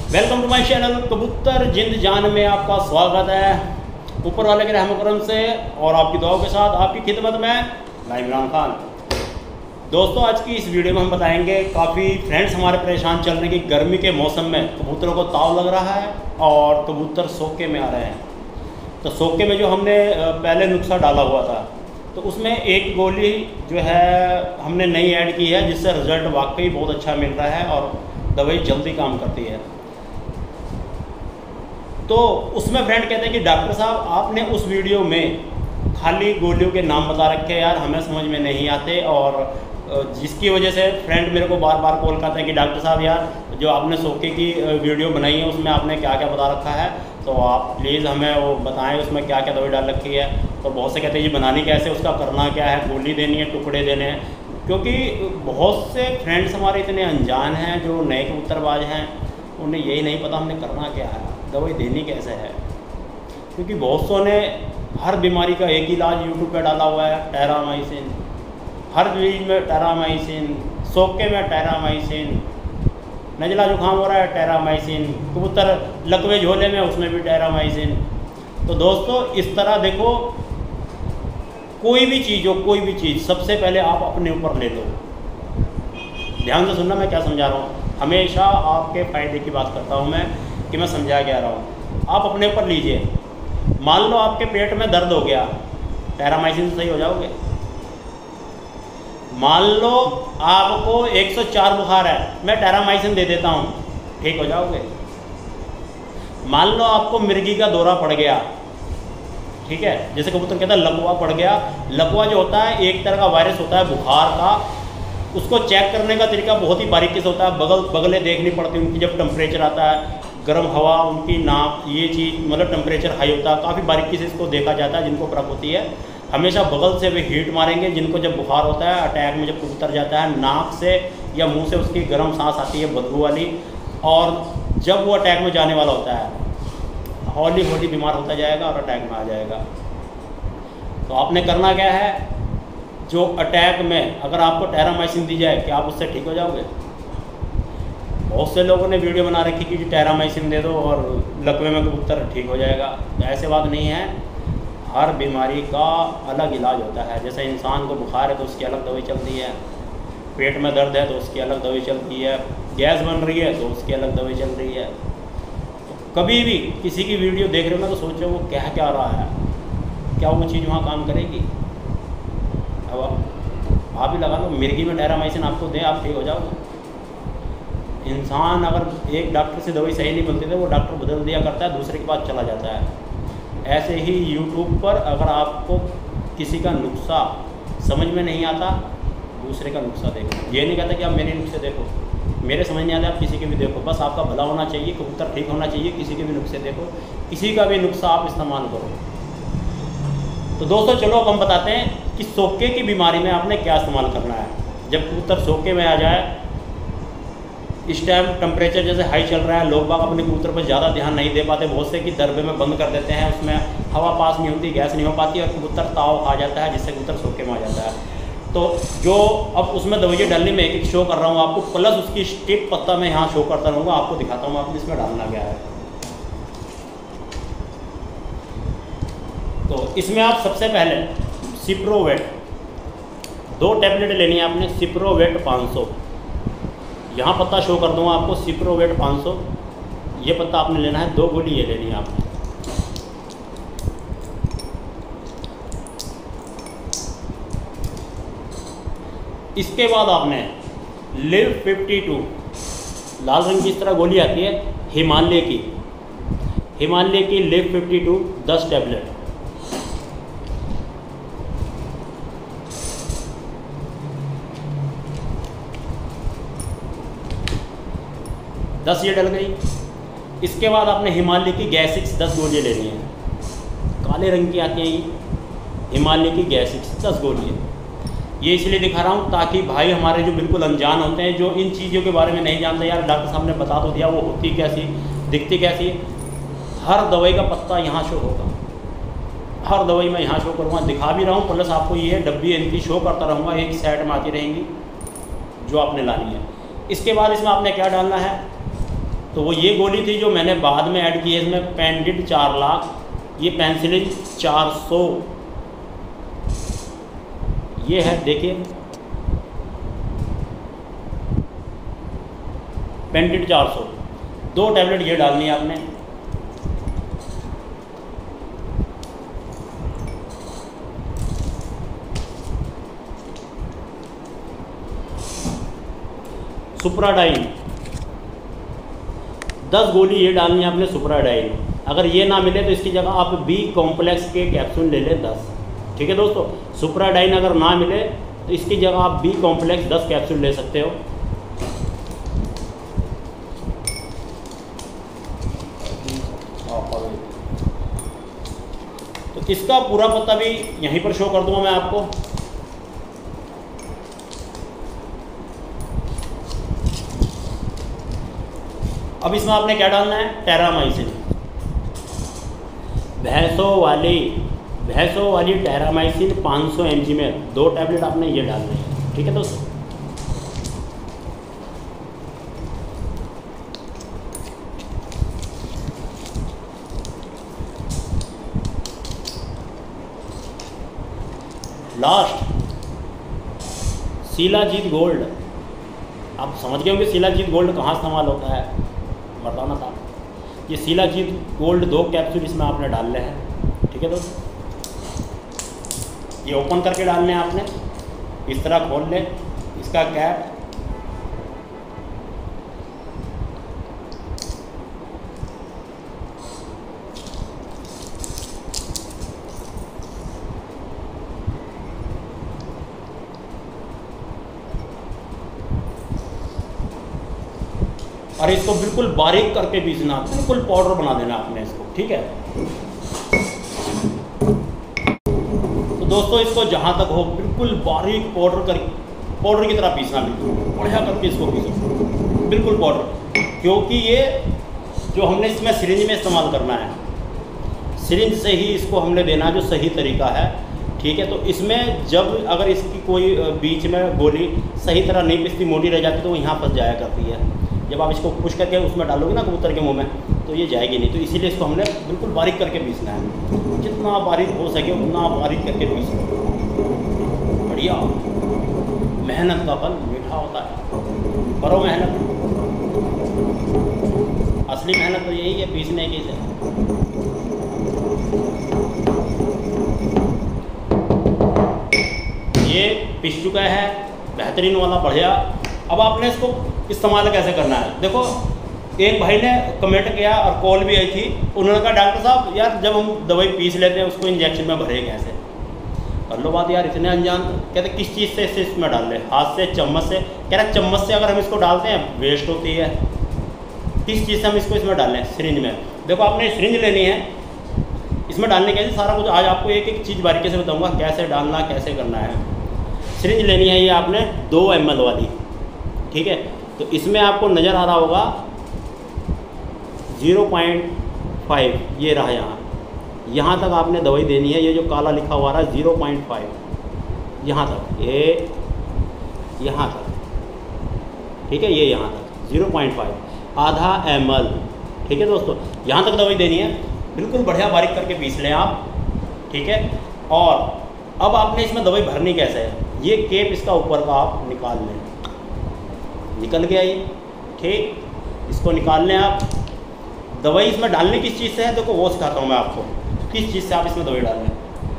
Welcome to my channel कबूतर जिंद जान में आपका स्वागत है। ऊपर वाले के रहम करम से और आपकी दुआओं के साथ आपकी खिदमत में मैं इमरान खान। दोस्तों, आज की इस वीडियो में हम बताएंगे, काफ़ी फ्रेंड्स हमारे परेशान चल रहे हैं कि गर्मी के मौसम में कबूतरों को ताव लग रहा है और कबूतर सोके में आ रहे हैं। तो सोके में जो हमने पहले नुस्खा डाला हुआ था, तो उसमें एक गोली जो है हमने नई ऐड की है, जिससे रिज़ल्ट वाकई बहुत अच्छा मिल रहा है और दवाई जल्दी काम करती है। तो उसमें फ्रेंड कहते हैं कि डॉक्टर साहब आपने उस वीडियो में खाली गोलियों के नाम बता रखे यार, हमें समझ में नहीं आते, और जिसकी वजह से फ्रेंड मेरे को बार बार कॉल करते हैं कि डॉक्टर साहब यार, जो आपने सोके की वीडियो बनाई है उसमें आपने क्या क्या बता रखा है, तो आप प्लीज़ हमें वो बताएं उसमें क्या क्या दवाई डाल रखी है। तो बहुत से कहते हैं जी बनानी कैसे, उसका करना क्या है, गोली देनी है, टुकड़े देने हैं। क्योंकि बहुत से फ्रेंड्स हमारे इतने अनजान हैं जो नए कबूतरबाज हैं, उन्हें यही नहीं पता हमने करना क्या है, दवाई देनी कैसे है। क्योंकि बहुत सौ ने हर बीमारी का एक इलाज यूट्यूब पे डाला हुआ है, टेरामाइसिन, हर चीज़ में टेरामाइसिन, सोके में टेरामाइसिन, नज़ला जुकाम हो रहा है टेरामाइसिन, कबूतर लकवे झोले में उसमें भी टेरामाइसिन। तो दोस्तों, इस तरह देखो, कोई भी चीज़ हो, कोई भी चीज़, सबसे पहले आप अपने ऊपर ले लो। ध्यान से सुनना मैं क्या समझा रहा हूँ, हमेशा आपके फ़ायदे की बात करता हूँ मैं कि मैं समझा क्या रहा हूँ। आप अपने ऊपर लीजिए। मान लो आपके पेट में दर्द हो गया, टेरामाइसिन से सही हो जाओगे। मान लो आपको 104 बुखार है, मैं टेरामाइसिन दे देता हूँ, ठीक हो जाओगे। मान लो आपको मिर्गी का दौरा पड़ गया, ठीक है, जैसे कबूतर कहता है लकवा पड़ गया। लकवा जो होता है एक तरह का वायरस होता है बुखार का, उसको चेक करने का तरीका बहुत ही बारीकी से होता है। बगलें देखनी पड़ती हैं उनकी, जब टेम्परेचर आता है, गर्म हवा, उनकी नाक, ये चीज़ मतलब टेम्परेचर हाई होता है, काफ़ी बारीकी से इसको देखा जाता है। जिनको प्रॉब्लम होती है हमेशा बगल से वे हीट मारेंगे। जिनको जब बुखार होता है, अटैक में जब कबूतर जाता है, नाक से या मुंह से उसकी गर्म सांस आती है बदबू वाली, और जब वो अटैक में जाने वाला होता है, हौली हौली बीमार होता जाएगा और अटैक में आ जाएगा। तो आपने करना क्या है, जो अटैक में अगर आपको टेरामाइसिन दी जाए, क्या आप उससे ठीक हो जाओगे? बहुत से लोगों ने वीडियो बना रखी कि टेरामाइसिन दे दो और लकवे में कबूतर ठीक हो जाएगा। ऐसे बात नहीं है, हर बीमारी का अलग इलाज होता है। जैसे इंसान को बुखार है तो उसकी अलग दवाई चलती है, पेट में दर्द है तो उसकी अलग दवाई चलती है, गैस बन रही है तो उसकी अलग दवाई चल रही है। तो कभी भी किसी की वीडियो देख रहे हो ना, तो सोचो वो क्या क्या रहा है, क्या वो चीज़ वहाँ काम करेगी। अब आप ही लगा लो, मिर्गी में टेरामाइसिन आपको दें, आप ठीक हो जाओगे। इंसान अगर एक डॉक्टर से दवाई सही नहीं मिलती तो वो डॉक्टर बदल दिया करता है, दूसरे के पास चला जाता है। ऐसे ही यूट्यूब पर अगर आपको किसी का नुस्खा समझ में नहीं आता, दूसरे का नुस्खा देखो। ये नहीं कहता कि आप मेरे नुस्खे देखो, मेरे समझ नहीं आता आप किसी के भी देखो, बस आपका भला होना चाहिए, कबूतर ठीक होना चाहिए। किसी के भी नुस्खे देखो, किसी का भी नुस्खा आप इस्तेमाल करो। तो दोस्तों चलो अब हम बताते हैं कि सोके की बीमारी में आपने क्या इस्तेमाल करना है। जब कबूतर सोके में आ जाए, इस टाइम टेम्परेचर जैसे हाई चल रहा है, लोग बाग अपने कबूतर पर ज़्यादा ध्यान नहीं दे पाते, बहुत से कि दरबे में बंद कर देते हैं, उसमें हवा पास नहीं होती, गैस नहीं हो पाती और कबूतर ताव खा जाता है, जिससे कबूतर सोके में आ जाता है। तो जो अब उसमें दवाइयाँ डालने में एक एक शो कर रहा हूँ आपको, प्लस उसकी स्टिप पत्ता मैं यहाँ शो करता रहूँगा, आपको दिखाता हूँ आपको इसमें डालना क्या है। तो इसमें आप सबसे पहले सिप्रोवेट 2 टैबलेट लेनी है आपने। सिप्रोवेट 500, यहाँ पत्ता शो कर दूँगा आपको, सिप्रोवेट 500, ये पत्ता आपने लेना है। 2 गोली ये लेनी है आपने। इसके बाद आपने लिव 52 लाल रंग की इस तरह गोली आती है, हिमालय की लिव 52 10 टैबलेट। दस ये डल गई। इसके बाद आपने हिमालय की गैसिक्स 10 गोलियाँ लेनी है, काले रंग की आती हैं ये, हिमालय की गैसिक्स 10 गोलियाँ। ये इसलिए दिखा रहा हूँ ताकि भाई हमारे जो बिल्कुल अनजान होते हैं, जो इन चीज़ों के बारे में नहीं जानते, यार डॉक्टर साहब ने बता तो दिया, वो होती कैसी, दिखती कैसी। हर दवाई का पत्ता यहाँ शो होगा, हर दवाई मैं यहाँ शो करूँगा, दिखा भी रहा हूँ, प्लस आपको ये डब्बी इनकी शो करता रहूँगा, एक साइड में आती रहेंगी जो आपने लानी है। इसके बाद इसमें आपने क्या डालना है, तो वो ये गोली थी जो मैंने बाद में ऐड की है इसमें, पेंडिड 4 लाख, ये पेंसिलिन 400, ये है देखिए पेंडिड 400, 2 टैबलेट ये डालनी है आपने। सुप्राडाइन 10 गोली ये डालनी है आपने सुप्राडाइन। अगर ये ना मिले तो इसकी जगह आप बी कॉम्प्लेक्स के कैप्सूल ले लें 10। ठीक है दोस्तों, सुप्राडाइन अगर ना मिले तो इसकी जगह आप बी कॉम्प्लेक्स 10 कैप्सूल ले सकते हो। तो इसका पूरा पता भी यहीं पर शो कर दूंगा मैं आपको। अब इसमें आपने क्या डालना है, टेरामाइसिन, भैंसों वाली टेरामाइसिन 500 mg में 2 टैबलेट आपने ये डालने हैं। ठीक है दोस्तों, लास्ट शिलाजीत गोल्ड। आप समझ गए होंगे शिलाजीत गोल्ड कहाँ इस्तेमाल होता है, बताना था। ये शिलाजीत गोल्ड 2 कैप्सूल इसमें आपने डालने हैं। ठीक है दोस्तों, ये ओपन करके डालने हैं आपने, इस तरह खोल लें इसका कैप, और इसको बिल्कुल बारीक करके पीसना, बिल्कुल पाउडर बना देना आपने इसको। ठीक है, तो दोस्तों इसको जहाँ तक हो बिल्कुल बारीक पाउडर की तरह पीसना, बिल्कुल बढ़िया करके इसको पीसो, बिल्कुल पाउडर। क्योंकि ये जो हमने इसमें सिरिंज में इस्तेमाल करना है, सिरिंज से ही इसको हमने देना जो सही तरीका है। ठीक है, तो इसमें जब अगर इसकी कोई बीच में गोली सही तरह नहीं पिसती, मोटी रह जाती, तो वो यहाँ फंस जाया करती है। जब आप इसको पुश करके उसमें डालोगे ना कबूतर के मुंह में, तो ये जाएगी नहीं। तो इसीलिए इसको हमने बिल्कुल बारीक करके पीसना है, जितना बारीक हो सके उतना बारीक करके पीसना। बढ़िया, मेहनत का फल मीठा होता है, करो मेहनत। असली मेहनत तो यही है, पीसने की से। ये पिस चुका है, बेहतरीन वाला, बढ़िया। अब आपने इसको इस्तेमाल कैसे करना है, देखो एक भाई ने कमेंट किया और कॉल भी आई थी, उन्होंने कहा डॉक्टर साहब यार जब हम दवाई पीस लेते हैं उसको इंजेक्शन में भरे कैसे। कर लो बात यार, इतने अनजान। कहते किस चीज़ से इसमें डाल लें, हाथ से, चम्मच से। कह रहा चम्मच से अगर हम इसको डालते हैं वेस्ट होती है, किस चीज़ से हम इसको इसमें डाल लें, सिरिंज में। देखो आपने सिरिंज लेनी है, इसमें डालने के लिए सारा कुछ आज आपको एक एक चीज़ बारीकी से बताऊँगा, कैसे डालना कैसे करना है। सिरिंज लेनी है ये आपने 2 ml वाली। ठीक है, तो इसमें आपको नज़र आ रहा होगा 0.5, ये रहा यहाँ तक आपने दवाई देनी है। ये जो काला लिखा हुआ रहा है 0.5, यहाँ तक, ये यहाँ तक। ठीक है, ये यहाँ तक 0.5, आधा ml। ठीक है दोस्तों, यहाँ तक दवाई देनी है, बिल्कुल बढ़िया बारीक करके पीस लें आप। ठीक है, और अब आपने इसमें दवाई भरनी कैसे है, ये केप इसका ऊपर का आप निकाल लें, निकल गया ये। ठीक, इसको निकाल लें आप। दवाई इसमें डालने किस चीज़ से है, देखो वो सिखाता हूँ मैं आपको, किस चीज़ से आप इसमें दवाई डालें।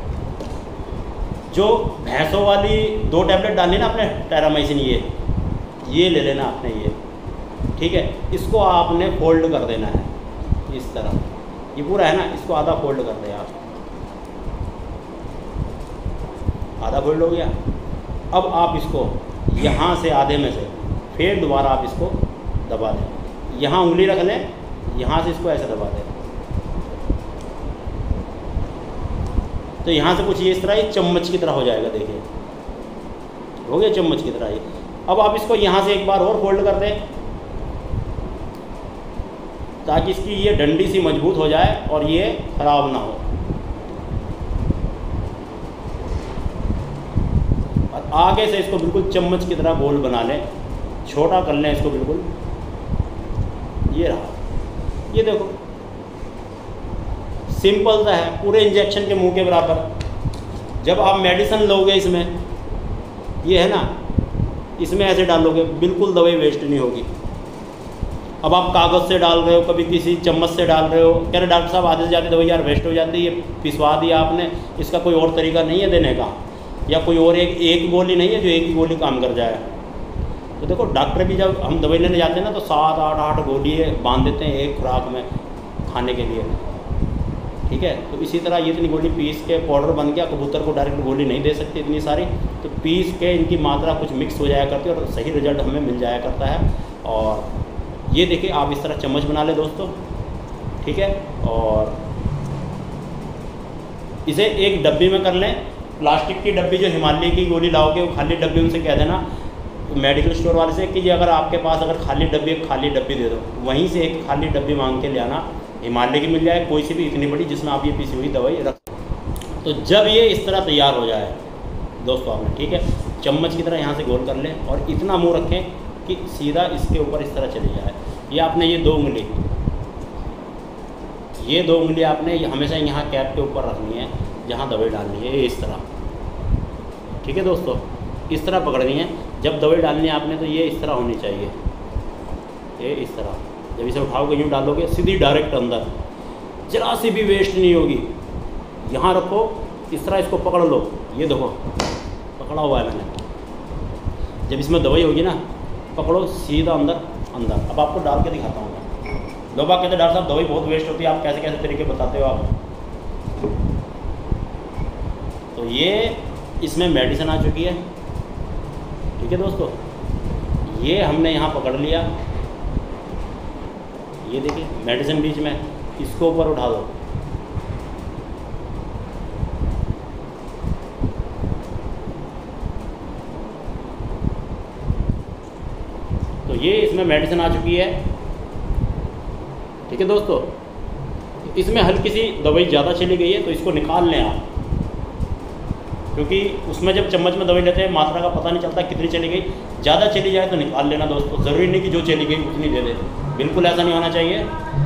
जो भैंसों वाली 2 टैबलेट डालनी ना आपने टेरामाइसिन, ये ले लेना आपने ये। ठीक है, इसको आपने फोल्ड कर देना है इस तरह, ये पूरा है ना, इसको आधा फोल्ड कर दें आप, आधा फोल्ड हो गया। अब आप इसको यहाँ से आधे में से फिर दोबारा आप इसको दबा दें, यहाँ उंगली रख लें, यहाँ से इसको ऐसे दबा दें, तो यहाँ से कुछ ये इस तरह ये चम्मच की तरह हो जाएगा। देखिए हो गया चम्मच की तरह ये। अब आप इसको यहाँ से एक बार और फोल्ड कर दें ताकि इसकी ये डंडी सी मजबूत हो जाए और ये खराब ना हो। और आगे से इसको बिल्कुल चम्मच की तरह गोल बना लें, छोटा कर लें इसको बिल्कुल। ये रहा, ये देखो सिंपल सा है, पूरे इंजेक्शन के मुंह के बराबर। जब आप मेडिसिन लोगे इसमें, ये है ना, इसमें ऐसे डालोगे बिल्कुल दवाई वेस्ट नहीं होगी। अब आप कागज़ से डाल रहे हो, कभी किसी चम्मच से डाल रहे हो, कह रहे डॉक्टर साहब आधे से ज़्यादा दवाई यार वेस्ट हो जाती है, पिसवा दिया आपने, इसका कोई और तरीका नहीं है देने का, या कोई और एक गोली नहीं है जो एक ही गोली काम कर जाए। तो देखो डॉक्टर भी जब हम दवाई लेने जाते हैं ना तो 7-8 गोली बांध देते हैं एक खुराक में खाने के लिए, ठीक है। तो इसी तरह ये इतनी गोली पीस के पाउडर बन गया, कबूतर को डायरेक्ट गोली नहीं दे सकते इतनी सारी, तो पीस के इनकी मात्रा कुछ मिक्स हो जाया करती है और सही रिजल्ट हमें मिल जाया करता है। और ये देखिए आप इस तरह चम्मच बना ले दोस्तों, ठीक है। और इसे एक डब्बी में कर लें, प्लास्टिक की डब्बी, जो हिमालय की गोली लाओगे वो खाली डब्बी, उनसे कह देना मेडिकल स्टोर वाले से कि ये अगर आपके पास अगर खाली डब्बी दे दो, वहीं से एक खाली डब्बी मांग के ले आना, हिमालय की मिल जाए कोई सी भी इतनी बड़ी जिसमें आप ये पीसी हुई दवाई रख। तो जब ये इस तरह तैयार हो जाए दोस्तों आपने, ठीक है, चम्मच की तरह यहाँ से गोल कर लें और इतना मुंह रखें कि सीधा इसके ऊपर इस तरह चली जाए। ये आपने ये 2 उंगली, ये 2 उंगली आपने हमेशा यहाँ कैप के ऊपर रखनी है जहाँ दवाई डालनी है, ये इस तरह, ठीक है दोस्तों, इस तरह पकड़नी है। जब दवाई डालनी है आपने तो ये इस तरह होनी चाहिए, ये इस तरह। जब इसे उठाओगे यूँ डालोगे सीधी डायरेक्ट अंदर, जरा सी भी वेस्ट नहीं होगी। यहाँ रखो, इस तरह इसको पकड़ लो, ये देखो पकड़ा हुआ है मैंने। जब इसमें दवाई होगी ना, पकड़ो सीधा अंदर अंदर। अब आपको डाल के दिखाता हूँ मैं। लोग बात कहते हैं डॉक्टर साहब दवाई बहुत वेस्ट होती है, आप कैसे कैसे तरीके बताते हो आप। तो ये इसमें मेडिसिन आ चुकी है, ठीक है दोस्तों। ये हमने यहाँ पकड़ लिया, ये देखिए मेडिसिन बीच में, इसको ऊपर उठा दो, तो ये इसमें मेडिसिन आ चुकी है, ठीक है दोस्तों। इसमें हल्की सी दवाई ज़्यादा चली गई है तो इसको निकाल लें आप, क्योंकि उसमें जब चम्मच में दवाई लेते हैं मात्रा का पता नहीं चलता कितनी चली गई। ज़्यादा चली जाए तो निकाल लेना दोस्तों, ज़रूरी नहीं कि जो चली गई उतनी दे दे, बिल्कुल ऐसा नहीं होना चाहिए।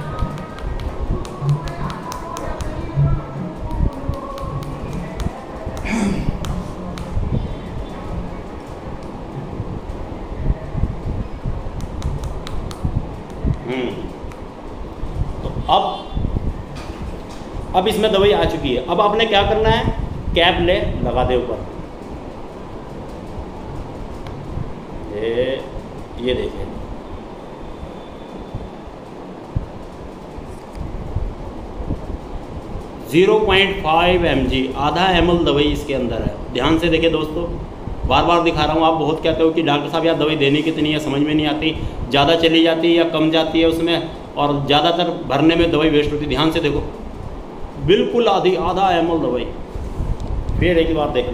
तो अब इसमें दवाई आ चुकी है। अब आपने क्या करना है, कैप ले लगा दे ऊपर, ये देखिए, .5 mg, आधा ml दवाई इसके अंदर है। ध्यान से देखिए दोस्तों, बार बार दिखा रहा हूँ। आप बहुत कहते हो कि डॉक्टर साहब यार दवाई देनी कितनी है, समझ में नहीं आती, ज़्यादा चली जाती है या कम जाती है उसमें, और ज़्यादातर भरने में दवाई वेस्ट होती है। ध्यान से देखो, बिल्कुल आधा ml दवाई। फिर एक बार देख लो,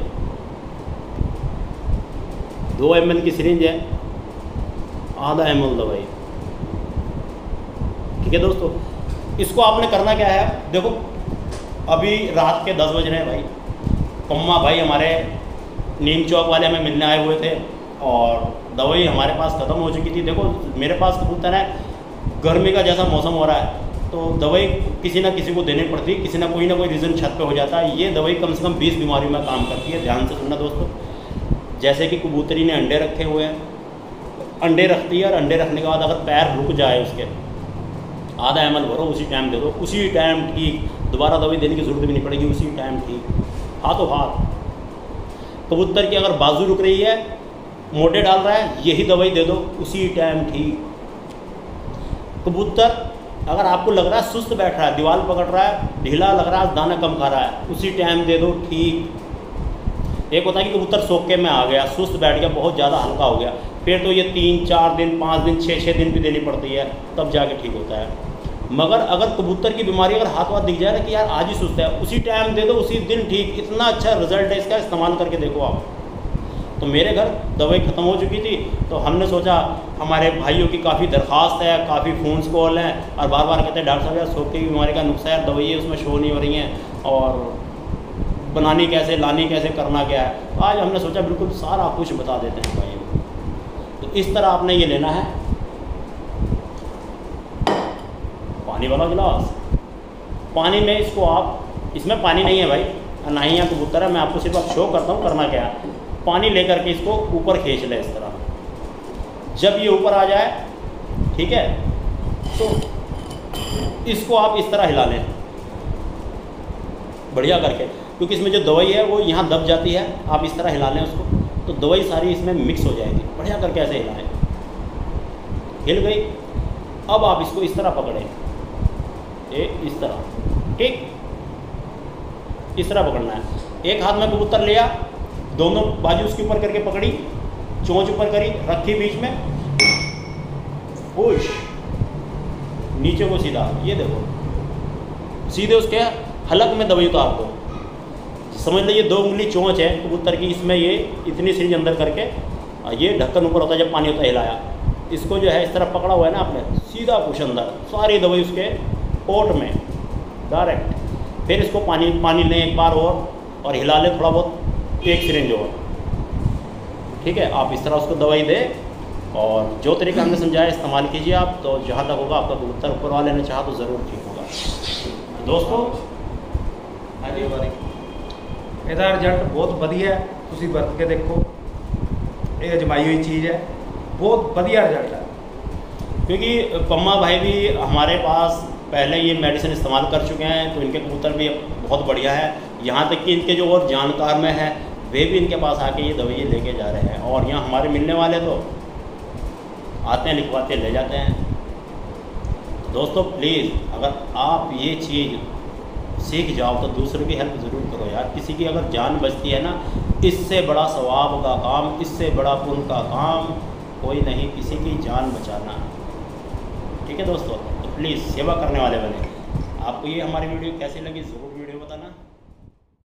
2 ml की सिरिंज है, आधा ml दवाई, ठीक है दोस्तों। इसको आपने करना क्या है, देखो अभी रात के 10 बज रहे हैं भाई। पम्मा भाई हमारे नीम चौक वाले हमें मिलने आए हुए थे और दवाई हमारे पास ख़त्म हो चुकी थी। देखो मेरे पास कबूतर है, गर्मी का जैसा मौसम हो रहा है तो दवाई किसी ना किसी को देनी पड़ती है, किसी ना कोई रीज़न छत पे हो जाता है। ये दवाई कम से कम 20 बीमारियों में काम करती है। ध्यान से सुनना दोस्तों, जैसे कि कबूतरी ने अंडे रखे हुए हैं, अंडे रखती है और अंडे रखने के बाद अगर पैर रुक जाए उसके, आधा ml भरो, उसी टाइम दे दो, उसी टाइम ठीक, दोबारा दवाई देने की ज़रूरत भी नहीं पड़ेगी, उसी टाइम ठीक, हाथों हाथ। कबूतर की अगर बाजू रुक रही है, मोटे डाल रहा है, यही दवाई दे दो, उसी टाइम ठीक। कबूतर अगर आपको लग रहा है सुस्त बैठ रहा है, दीवार पकड़ रहा है, ढीला लग रहा है, दाना कम खा रहा है, उसी टाइम दे दो, ठीक। एक होता है कि कबूतर सोके में आ गया, सुस्त बैठ गया, बहुत ज़्यादा हल्का हो गया, फिर तो ये 3-4 दिन, 5 दिन, 6-6 दिन भी देनी पड़ती है, तब जाके ठीक होता है। मगर अगर कबूतर की बीमारी अगर हाथ वाथ दिख जाए ना कि यार आज ही सुस्त है, उसी टाइम दे दो, उसी दिन ठीक। इतना अच्छा रिजल्ट है इसका, इस्तेमाल करके देखो आप। तो मेरे घर दवाई ख़त्म हो चुकी थी तो हमने सोचा, हमारे भाइयों की काफ़ी दरख्वास्त है, काफ़ी फ़ोन्स कॉल हैं और बार बार कहते हैं डॉक्टर साहब यार सोके की बीमारी का नुस्खा है, दवाई है उसमें शो नहीं हो रही हैं और बनानी कैसे, लानी कैसे, करना क्या है। तो आज हमने सोचा बिल्कुल सारा कुछ बता देते हैं भाइयों। तो इस तरह आपने ये लेना है, पानी वाला गिलास, पानी में इसको आप, इसमें पानी नहीं है भाई, ना ही यहाँ कबूतर है, मैं आपको सिर्फ अब शो करता हूँ करना क्या है। पानी लेकर के इसको ऊपर खींच लें इस तरह। जब ये ऊपर आ जाए, ठीक है, तो इसको आप इस तरह हिला लें बढ़िया करके, क्योंकि इसमें जो दवाई है वो यहाँ दब जाती है। आप इस तरह हिला लें उसको, तो दवाई सारी इसमें मिक्स हो जाएगी। बढ़िया करके ऐसे हिलाएं, हिल गई। अब आप इसको इस तरह पकड़ें, इस तरह, ठीक, इस तरह पकड़ना है। एक हाथ में कबूतर लिया, दोनों बाजू उसके ऊपर करके पकड़ी, चोंच ऊपर करी, रखी बीच में, पुश, नीचे को सीधा, ये देखो सीधे उसके हलक में दवाई उतार दो। समझ लीजिए 2 उंगली चोंच है कबूतर की, इसमें ये इतनी सीरीज अंदर करके, ये ढक्कन ऊपर होता है जब पानी होता है, हिलाया, इसको जो है इस तरह पकड़ा हुआ है ना आपने, सीधा पुश अंदर, सारी दवाई उसके पोट में डायरेक्ट। फिर इसको पानी लें एक बार और हिला लें थोड़ा बहुत, एक सिरिंज और, ठीक है। आप इस तरह उसको दवाई दें, और जो तरीका हमने समझाया इस्तेमाल कीजिए आप, तो जहाँ तक होगा आपका कबूतर ऊपर वाले ने चाहा तो ज़रूर ठीक होगा। दोस्तों ਇਹਦਾ ਰਿਜ਼ਲਟ ਬਹੁਤ ਵਧੀਆ ਹੈ, ਤੁਸੀਂ ਵਰਤ ਕੇ ਦੇਖੋ, ਇਹ ਅਜਮਾਈ हुई चीज़ है, बहुत बढ़िया रिजल्ट है। क्योंकि पम्मा भाई भी हमारे पास पहले ये मेडिसिन इस्तेमाल कर चुके हैं, तो इनके कबूतर भी बहुत बढ़िया है। यहाँ तक कि इनके जो और जानकार में है वे भी इनके पास आके ये दवाइयाँ लेके जा रहे हैं, और यहाँ हमारे मिलने वाले तो आते हैं, लिखवाते ले जाते हैं। तो दोस्तों प्लीज़, अगर आप ये चीज़ सीख जाओ तो दूसरों की हेल्प ज़रूर करो यार। किसी की अगर जान बचती है ना, इससे बड़ा सवाब का काम, इससे बड़ा पुण्य का काम कोई नहीं, किसी की जान बचाना। ठीक है दोस्तों, तो प्लीज़ सेवा करने वाले बने। आपको ये हमारी वीडियो कैसी लगी ज़रूर वीडियो बताना।